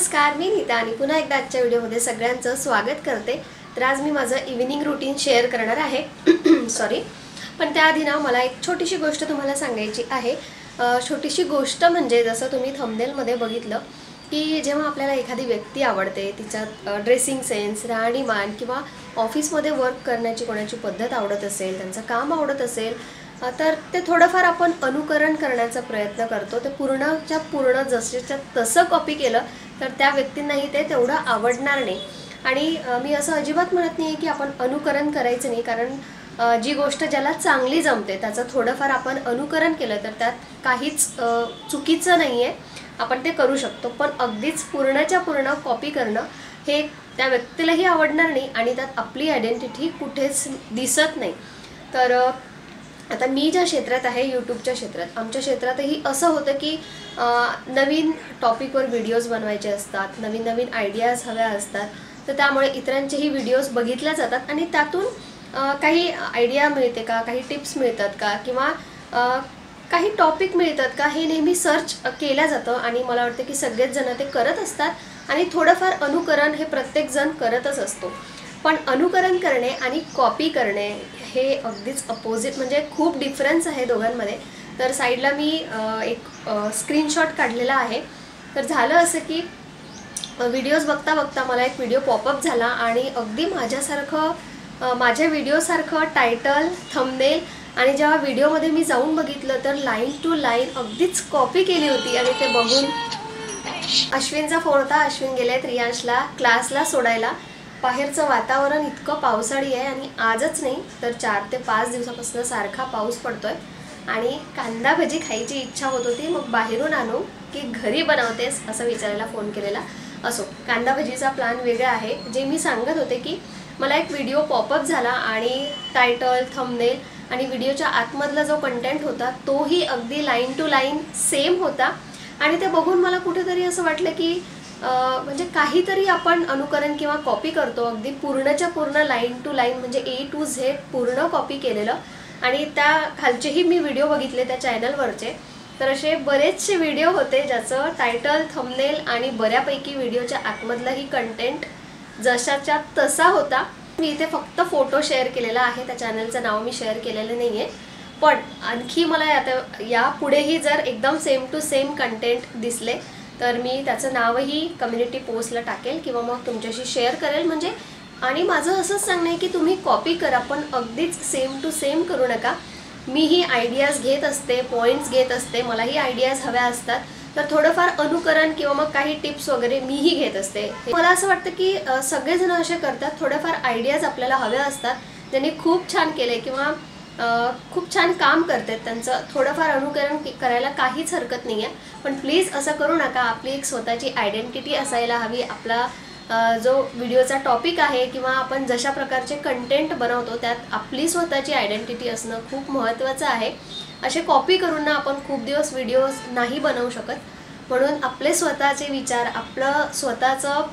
नमस्कार, मी नीता आणि पुन्हा एकदा आजच्या व्हिडिओमध्ये सगळ्यांचं स्वागत करते। तर आज मी माझं इव्हिनिंग रूटीन शेअर करणार आहे। सॉरी, पण त्याआधी ना मला एक छोटीशी गोष्ट तुम्हाला सांगायची आहे। छोटीशी गोष्ट म्हणजे जसं तुम्ही थंबनेलमध्ये बघितलं की जेव्हा आपल्याला एखादी व्यक्ती आवडते, तिचा ड्रेसिंग सेन्स, राहणीमान किंवा ऑफिसमध्ये वर्क करण्याची कोणाची पद्धत आवडत असेल, त्यांचं काम आवडत असेल, तर ते थोडंफार आपण अनुकरण करण्याचा प्रयत्न करतो। ते पूर्णच्या पूर्ण जसंच्या तसं कॉपी केलं तर त्या व्यक्तींनाही ते तेवढं आवडणार नाही। आणि मी असं अजिबात म्हणत नाही की आपण अनुकरण करायचं नाही, कारण जी गोष्ट ज्याला चांगली जमते त्याचं थोडंफार आपण अनुकरण केलं तर त्यात काहीच चुकीचं नाही आहे, आपण ते करू शकतो। पण अगदीच पूर्णच्या पूर्ण कॉपी करणं हे त्या व्यक्तीलाही आवडणार नाही आणि त्यात आपली आयडेंटिटी कुठेच दिसत नाही। तर आता मी ज्या क्षेत्रात आहे, यूट्यूबच्या क्षेत्रात, आमच्या क्षेत्रातही असं होतं की नवीन टॉपिकवर व्हिडिओज बनवायचे असतात, नवीन नवीन आयडियाज हव्या असतात। तर त्यामुळे इतरांचेही व्हिडिओज बघितल्या जातात आणि त्यातून काही आयडिया मिळते का, काही टिप्स मिळतात का, किंवा काही टॉपिक मिळतात का, हे नेहमी सर्च केलं जातं। आणि मला वाटतं की सगळेच जण ते करत असतात आणि थोडंफार अनुकरण हे प्रत्येकजण करतच असतो। पण अनुकरण करणे आणि कॉपी करणे हे अगदीच अपोजिट, म्हणजे खूप डिफरन्स आहे दोघांमध्ये। तर साईडला मी एक स्क्रीनशॉट काढलेला आहे। तर झालं असं की व्हिडिओज बघता बघता मला एक व्हिडिओ पॉपअप झाला आणि अगदी माझ्यासारखं, माझ्या व्हिडिओसारखं टायटल, थंबनेल, आणि जेव्हा व्हिडिओमध्ये मी जाऊन बघितलं तर लाईन टू लाईन अगदीच कॉपी केली होती। आणि ते बघून अश्विनचा फोन होता, अश्विन गेले रियांशला क्लासला सोडायला। बाहेरचं वातावरण इतकं पावसाळी आहे आणि आजच नाही तर 4 ते 5 दिवसापासून सारखा पाऊस पडतोय आणि कांदा भजी खायची इच्छा होत होती। मग बाहेरून आणू की घरी बनवतेस असं विचारायला फोन केलेला। असो, कांदा भजीचा प्लॅन वेगळा आहे। जे मी सांगत होते की मला एक व्हिडिओ पॉपअप झाला आणि टायटल, थंबनेल आणि व्हिडिओच्या आतमधला जो कंटेंट होता तोही अगदी लाईन टू लाईन सेम होता। आणि ते बघून मला कुठेतरी असं वाटलं की म्हणजे काहीतरी आपण अनुकरण किंवा कॉपी करतो, अगदी पूर्णच्या पूर्ण लाईन टू लाईन, म्हणजे A to Z पूर्ण कॉपी केलेलं। आणि त्या खालचेही मी व्हिडिओ बघितले त्या चॅनलवरचे, तर असे बरेचसे व्हिडिओ होते ज्याचं टायटल, थंबनेल आणि बऱ्यापैकी व्हिडिओच्या आतमधलाही कंटेंट जशाच्या तसा होता। मी इथे फक्त फोटो शेअर केलेला आहे, त्या चॅनलचं नाव मी शेअर केलेलं नाही आहे। पण आणखी मला आता यापुढेही जर एकदम सेम टू सेम कंटेंट दिसले तर मी त्याचं नावही कम्युनिटी पोस्टला टाकेल किंवा मग तुमच्याशी शेअर करेल। म्हणजे आणि माझं असंच सांगणं आहे की तुम्ही कॉपी करा पण अगदीच सेम टू सेम करू नका। मीही आयडियाज घेत असते, पॉईंट्स घेत असते, मलाही आयडियाज हव्या असतात, तर थोडंफार अनुकरण किंवा मग काही टिप्स वगैरे मीही घेत असते। मला असं वाटतं की सगळेजण असे करतात, थोडेफार आयडियाज आपल्याला हव्या असतात, ज्यांनी खूप छान केले किंवा खूप छान काम करतात, त्यांचं थोडंफार अनुकरण करायला काहीच हरकत नाही आहे। पण प्लीज असं करू नका। आपली एक स्वतःची आयडेंटिटी असायला हवी। आपला जो व्हिडिओचा टॉपिक आहे किंवा आपण जशा प्रकारचे कंटेंट बनवतो त्यात आपली स्वतःची आयडेंटिटी असणं खूप महत्त्वाचं आहे। असे कॉपी करून ना आपण खूप दिवस व्हिडिओज नाही बनवू शकत। म्हणून आपले स्वतःचे विचार, आपलं स्वतःचं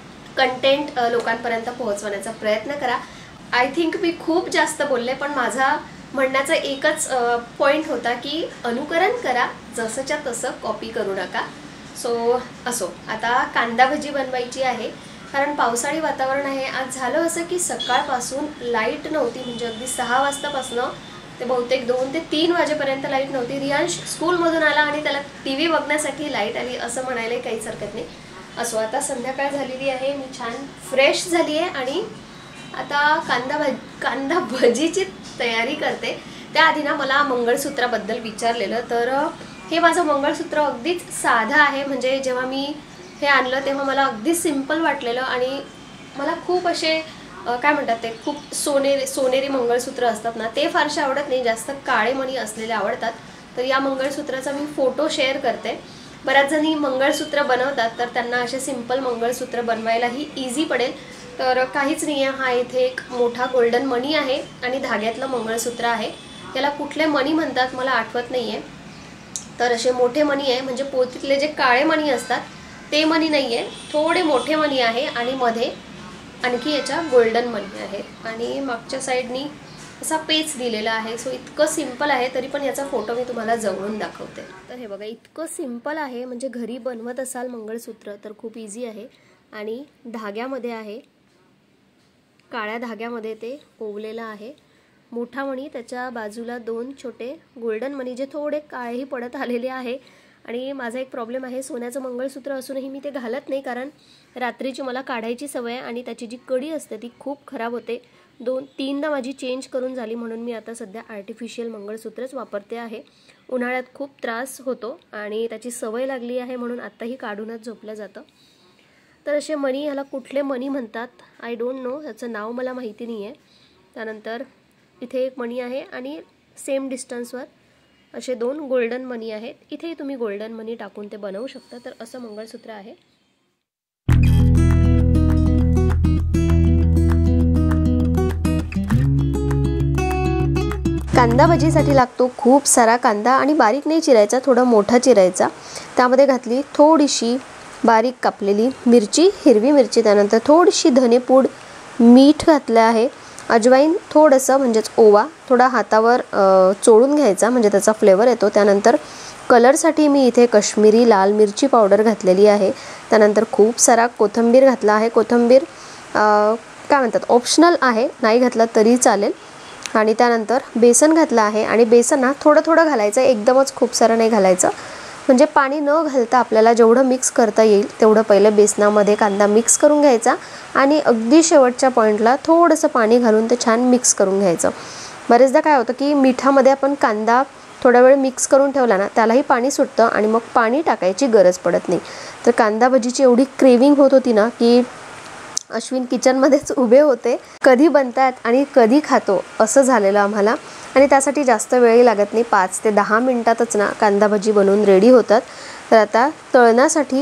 कंटेंट लोकांपर्यंत पोहोचवण्याचा प्रयत्न करा। आय थिंक मी खूप जास्त बोलले, पण माझा म्हणण्याचा एकच पॉईंट होता की अनुकरण करा, जसंच्या तसं कॉपी करू नका। सो असो, आता कांदा भजी बनवायची आहे कारण पावसाळी वातावरण आहे। आज झालं असं की सकाळपासून लाईट नव्हती, म्हणजे अगदी 6 वाजतापासून ते बहुतेक 2 ते 3 वाजेपर्यंत लाईट नव्हती। रियांश स्कूलमधून आला आणि त्याला TV बघण्यासाठी लाईट आली असं म्हणायला काहीच हरकत नाही। असो, आता संध्याकाळ झालेली आहे, मी छान फ्रेश झाली आहे आणि आता कांदा भजीची तयारी करते। त्याआधी ना मला मंगळसूत्राबद्दल विचारलेलं, तर हे माझं मंगळसूत्र अगदीच साधं आहे। म्हणजे जेव्हा मी हे आणलं तेव्हा मला अगदी सिंपल वाटलेलं आणि मला खूप असे काय म्हणतात ते, खूप सोनेरी मंगळसूत्र असतात ना, ते फारसे आवडत नाही, जास्त काळे मणी असलेले आवडतात। तर या मंगळसूत्राचा मी फोटो शेअर करते। बऱ्याच जणी मंगळसूत्र बनवतात तर त्यांना असे सिंपल मंगळसूत्र बनवायलाही इझी पडेल। तर काहीच नाही आहे, हा इथे एक मोठा गोल्डन मणी आहे आणि धाग्यातलं मंगळसूत्र आहे। त्याला कुठले मणी म्हणतात मला आठवत नाही आहे। तर असे मोठे मणी आहे, म्हणजे पोतीतले जे काळे मणी असतात ते मणी नाही आहे, थोडे मोठे मणी आहे आणि मध्ये आणखी याच्या गोल्डन मणी आहेत। आणि मागच्या साईडनी असा पेच दिलेला आहे. सो इतकं सिंपल आहे, तरी पण याचा फोटो मी तुम्हाला जवळून दाखवते. तर हे बघा, इतकं सिंपल आहे. म्हणजे घरी बनवत असाल मंगळसूत्र तर खूप इझी आहे. आणि धाग्यामध्ये आहे, काळ्या धाग्यामध्ये ते ओवलेलं आहे. मोठा मणी, त्याच्या बाजूला 2 छोटे गोल्डन मणी जे थोडे काळेही पडत आलेले आहे. आणि माझा एक प्रॉब्लेम आहे, सोन्याचं मंगळसूत्र असूनही मी ते घालत नाही, कारण रात्रीची मला काढायची सवय आहे आणि त्याची जी कडी असते ती खूप खराब होते. 2-3दा माझी चेंज करून झाली, म्हणून मी आता सध्या आर्टिफिशियल मंगळसूत्रच वापरते आहे. उन्हाळ्यात खूप त्रास होतो आणि त्याची सवय लागली आहे, म्हणून आत्ताही काढूनच झोपलं जातं. तर असे मणी, ह्याला कुठले मणी म्हणतात आय डोंट नो, ह्याचं नाव मला माहिती नाही आहे. त्यानंतर इथे एक मणी आहे आणि सेम डिस्टन्सवर असे 2 गोल्डन मणी आहेत. इथेही तुम्ही गोल्डन मणी टाकून ते बनवू शकता. तर असं मंगळसूत्र आहे. कांदा भजीसाठी लागतो खूप सारा कांदा आणि बारीक नाही चिरायचा, थोडा मोठा चिरायचा. त्यामध्ये घातली थोडीशी बारीक कापलेली मिरची, हिरवी मिरची, त्यानंतर थोडीशी धनेपूड, मीठ घातलं आहे, अजवाईन थोडंसं म्हणजेच ओवा थोडा हातावर चोळून घ्यायचा म्हणजे त्याचा फ्लेवर येतो. त्यानंतर कलरसाठी मी इथे काश्मीरी लाल मिरची पावडर घातलेली आहे. त्यानंतर खूप सारा कोथिंबीर घातला आहे. कोथिंबीर काय म्हणतात, ऑप्शनल आहे, नाही घातला तरी चालेल. आणि त्यानंतर बेसन घातलं आहे आणि बेसन ना थोडं थोडं घालायचं, एकदमच खूप सारं नाही घालायचं. म्हणजे पाणी न घालता आपल्याला जेवढं मिक्स करता येईल तेवढं पहिलं बेसनामध्ये कांदा मिक्स करून घ्यायचा आणि अगदी शेवटच्या पॉईंटला थोडंसं पाणी घालून ते छान मिक्स करून घ्यायचं. बरेचदा काय होतं की मिठामध्ये आपण कांदा थोडा वेळ मिक्स करून ठेवला ना, त्यालाही पाणी सुटतं आणि मग पाणी टाकायची गरज पडत नाही. तर कांदा भजीची एवढी क्रेविंग होत होती ना की अश्विन किचनमध्येच उभे होते, कधी बनतात आणि कधी खातो असं झालेलं आम्हाला. आणि त्यासाठी जास्त वेळही लागत नाही, 5 ते 10 मिनिटातच ना कांदा भजी बनवून रेडी होतात. तर आता तळण्यासाठी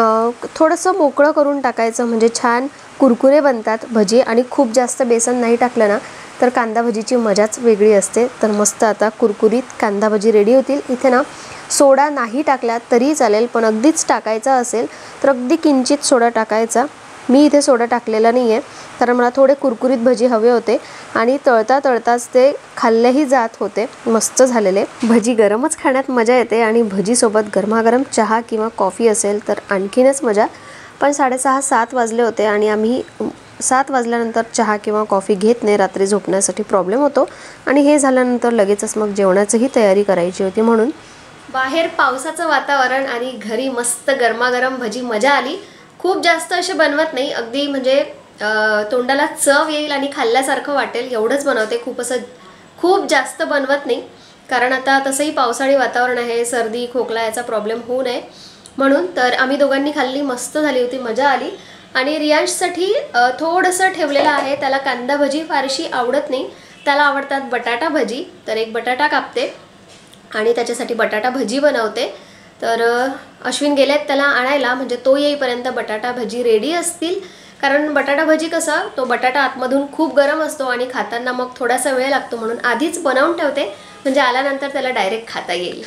थोडंसं मोकळं करून टाकायचं म्हणजे छान कुरकुरे बनतात भजी. आणि खूप जास्त बेसन नाही टाकलं ना तर कांदा भजीची मजाच वेगळी असते. तर मस्त आता कुरकुरीत कांदा भजी रेडी होतील. इथे ना सोडा नाही टाकला तरी चालेल, पण अगदीच टाकायचा असेल तर अगदी किंचित सोडा टाकायचा. मी इथे सोडा टाकलेला नाही आहे, कारण मला थोडे कुरकुरीत भजी हवे होते आणि तळता तळताच ते खाल्लेही जात होते. मस्त झालेले भजी. गरमच खाण्यात मजा येते आणि भजीसोबत गरमागरम चहा किंवा कॉफी असेल तर आणखीनच मजा. पण 6:30-7 वाजले होते आणि आम्ही 7 वाजल्यानंतर चहा किंवा कॉफी घेत नाही, रात्री झोपण्यासाठी प्रॉब्लेम होतो. आणि हे झाल्यानंतर लगेचच मग जेवणाचीही तयारी करायची होती, म्हणून बाहेर पावसाचं वातावरण आणि घरी मस्त गरमागरम भजी. मजा आली. खूप जास्त असे बनवत नाही, अगदी म्हणजे तोंडाला चव येईल आणि खाल्ल्यासारखं वाटेल एवढंच बनवते. खूप जास्त बनवत नाही, कारण आता तसंही पावसाळी वातावरण आहे, सर्दी खोकला याचा प्रॉब्लेम होऊ नये म्हणून. तर आम्ही दोघांनी खाल्ली, मस्त झाली होती, मजा आली. आणि रियांशसाठी थोडंसं ठेवलेलं आहे, त्याला कांदा भजी फारशी आवडत नाही, त्याला आवडतात बटाटा भजी. तर एक बटाटा कापते आणि त्याच्यासाठी बटाटा भजी बनवते. तर अश्विन गेलेत त्याला आणायला, म्हणजे तो येईपर्यंत बटाटा भजी रेडी असतील. कारण बटाटा भजी कसा, तो बटाटा आतमधून खूप गरम असतो आणि खाताना मग थोडासा वेळ लागतो, म्हणून आधीच बनवून ठेवते म्हणजे आल्यानंतर त्याला डायरेक्ट खाता येईल.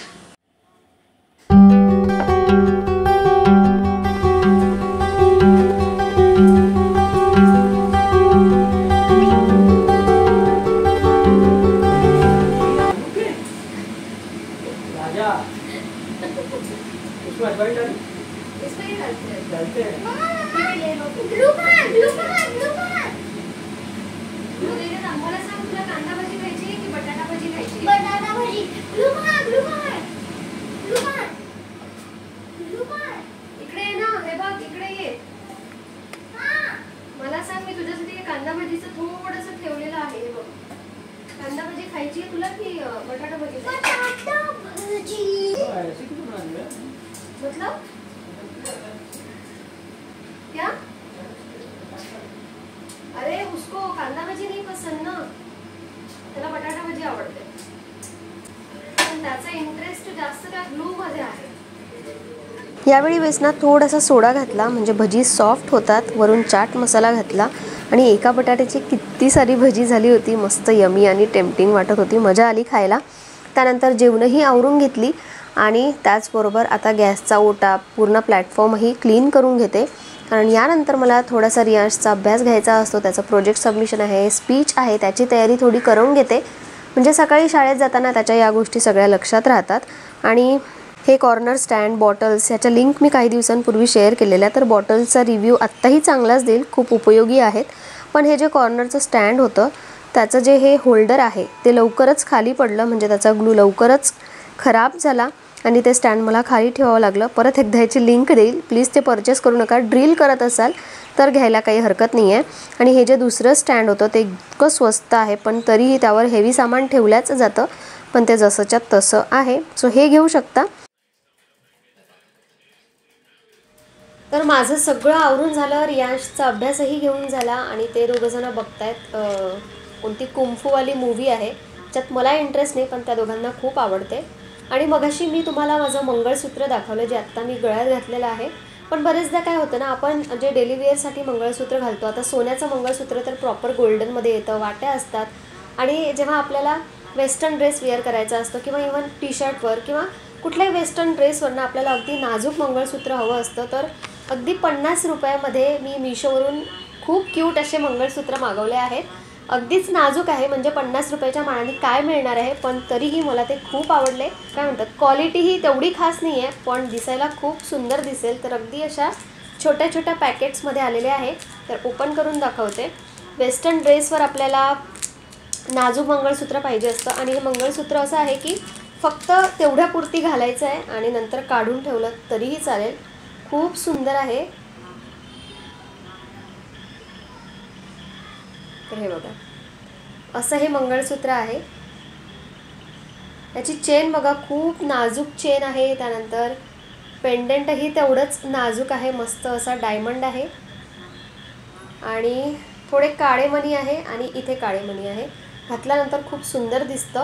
मला सांग, मी तुझ्यासाठी कांदा भजीचं थोडंसं ठेवलेलं आहे. हे बघ, कांदा भजी खायची तुला की बटाटा भजी? बटाटा भजी मतलब क्या? अरे उसको कांदा भजी नहीं पसंद ना, त्याला बटाटा भजी आवडते. पण त्याचा इंटरेस्ट जास्त त्या ग्लू मध्ये आहे. यावेळी बेसनात थोडासा सोडा घातला म्हणजे भजी सॉफ्ट होतात. वरून चाट मसाला घातला आणि एका बटाट्याची किती सारी भजी झाली होती. मस्त यमी आणि टेम्पटिंग वाटत होती, मजा आली खायला. त्यानंतर जेवणही आवरून घेतली आणि त्याचबरोबर आता गॅसचा ओटा पूर्ण प्लॅटफॉर्मही क्लीन करून घेते, आणि यानंतर मला थोडासा रियांशचा अभ्यास घ्यायचा असतो, त्याचं प्रोजेक्ट सबमिशन आहे, स्पीच आहे, त्याची तयारी थोडी करून घेते. म्हणजे सकाळी शाळेत जाताना त्याच्या या गोष्टी सगळ्या लक्षात राहतात. आणि हे कॉर्नर स्टँड बॉटल्स ह्याच्या लिंक मी काही दिवसांपूर्वी शेअर केलेल्या, तर बॉटल्सचा रिव्ह्यू आत्ताही चांगलाच देईल, खूप उपयोगी आहेत. पण हे जे कॉर्नरचं स्टँड होतं त्याचं जे हे होल्डर आहे ते लवकरच खाली पडलं, म्हणजे त्याचा ग्लू लवकरच खराब झाला आणि ते स्टँड मला खाली ठेवावं लागलं. परत एकदा याची लिंक देईल, प्लीज ते परचेस करू नका. ड्रिल करत असाल तर घ्यायला काही हरकत नाही आहे. आणि हे जे दुसरं स्टँड होतं ते इतकं स्वस्त आहे, पण तरीही त्यावर हेवी सामान ठेवल्याच जातं, पण ते जसंच्या तसं आहे. सो हे घेऊ शकता. तर माझं सगळं आवरून झालं, रियांशचा अभ्यासही घेऊन झाला आणि ते दोघंजणं बघतायत कोणती कुंफूवाली मूव्ही आहे, ज्यात मला इंटरेस्ट नाही पण त्या दोघांना खूप आवडते. आणि मगाशी मी तुम्हाला माझं मंगळसूत्र दाखवलं जे आत्ता मी गळ्यात घातलेलं आहे. पण बरेचदा काय होतं ना, आपण जे डेली वेअरसाठी मंगळसूत्र घालतो, आता सोन्याचं मंगळसूत्र तर प्रॉपर गोल्डनमध्ये येतं, वाट्या असतात. आणि जेव्हा आपल्याला वेस्टर्न ड्रेस वेअर करायचा असतो किंवा इव्हन टी शर्टवर किंवा कुठल्याही वेस्टर्न ड्रेसवरनं आपल्याला अगदी नाजूक मंगळसूत्र हवं असतं, तर अगदी 50 रुपयामध्ये मी मिशोवरून खूप क्यूट असे मंगळसूत्र मागवले आहेत. अगदीच नाजूक आहे, म्हणजे 50 रुपयाच्या मानाने काय मिळणार आहे, पण तरीही मला ते खूप आवडले. काय म्हणतात, क्वालिटीही तेवढी खास नाही आहे पण दिसायला खूप सुंदर दिसेल. तर अगदी अशा छोट्या छोट्या पॅकेट्समध्ये आलेले आहे. तर ओपन करून दाखवते. वेस्टर्न ड्रेसवर आपल्याला नाजूक मंगळसूत्र पाहिजे असतं आणि हे मंगळसूत्र असं आहे की फक्त तेवढ्यापुरती घालायचं आहे आणि नंतर काढून ठेवलं तरीही चालेल. खूप सुंदर आहे. तर हे बघा, असं हे मंगळसूत्र आहे. याची चेन बघा, खूप नाजूक चेन आहे. त्यानंतर पेंडंटही तेवढंच नाजूक आहे, मस्त असा डायमंड आहे आणि थोडे काळे मणी आहे आणि इथे काळे मणी आहे. घातल्यानंतर खूप सुंदर दिसतं.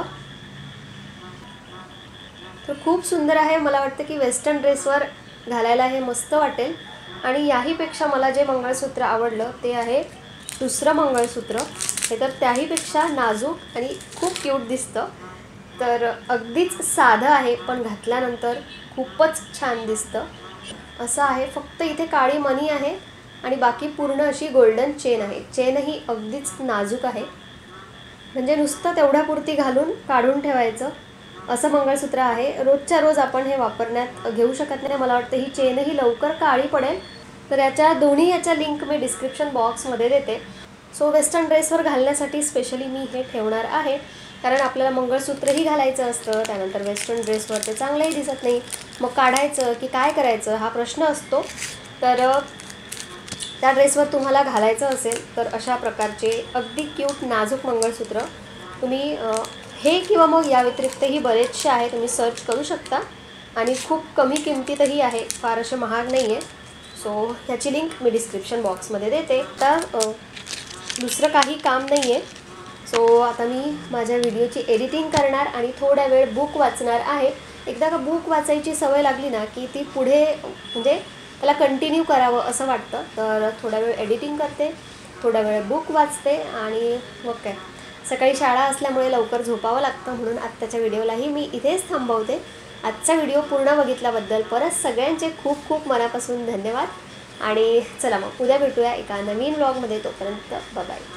तर खूप सुंदर आहे. मला वाटतं की वेस्टर्न ड्रेसवर घालायला हे मस्त वाटेल. आणि याहीपेक्षा मला जे मंगळसूत्र आवडलं ते आहे दुसरं मंगळसूत्र. हे तर त्याहीपेक्षा नाजूक आणि खूप क्यूट दिसतं. तर अगदीच साधं आहे पण घातल्यानंतर खूपच छान दिसतं. असं आहे, फक्त इथे काळी मणी आहे आणि बाकी पूर्ण अशी गोल्डन चेन आहे. चेनही अगदीच नाजूक आहे, म्हणजे नुसतं तेवढ्यापुरती घालून काढून ठेवायचं असं मंगळसूत्र आहे. रोजच्या रोज आपण हे वापरण्यात घेऊ शकत नाही. मला वाटतं ही चेनही लवकर काळी पडेल. तर याच्या लिंक मी डिस्क्रिप्शन बॉक्समध्ये देते. सो वेस्टर्न ड्रेसवर घालण्यासाठी स्पेशली मी हे ठेवणार आहे, कारण आपल्याला मंगळसूत्रही घालायचं असतं. त्यानंतर वेस्टर्न ड्रेसवर ते चांगलंही दिसत नाही, मग काढायचं की काय करायचं हा प्रश्न असतो. तर त्या ड्रेसवर तुम्हाला घालायचं असेल तर अशा प्रकारचे अगदी क्यूट नाजूक मंगळसूत्र तुम्ही हे किंवा मग या व्यतिरिक्तही बरेचसे आहे, तुम्ही सर्च करू शकता आणि खूप कमी किमतीतही आहे, फार असे महाग नाही आहे. सो ह्याची लिंक मी डिस्क्रिप्शन बॉक्समध्ये देते. तर दुसरं काही काम नाही आहे. सो आता मी माझ्या व्हिडिओची एडिटिंग करणार आणि थोडा वेळ बुक वाचणार आहे. एकदा का बुक वाचायची सवय लागली ना की ती पुढे म्हणजे त्याला कंटिन्यू करावं असं वाटतं. तर थोडा वेळ एडिटिंग करते, थोडा वेळ बुक वाचते आणि मग काय, सकाळी शाळा असल्यामुळे लवकर झोपावं लागतं, म्हणून आत्ताच्या व्हिडिओलाही मी इथेच थांबवते. आजचा व्हिडिओ पूर्ण बघितल्याबद्दल परत सगळ्यांचे खूप खूप मनापासून धन्यवाद. आणि चला मग उद्या भेटूया एका नवीन व्लॉगमध्ये. तोपर्यंत बाय.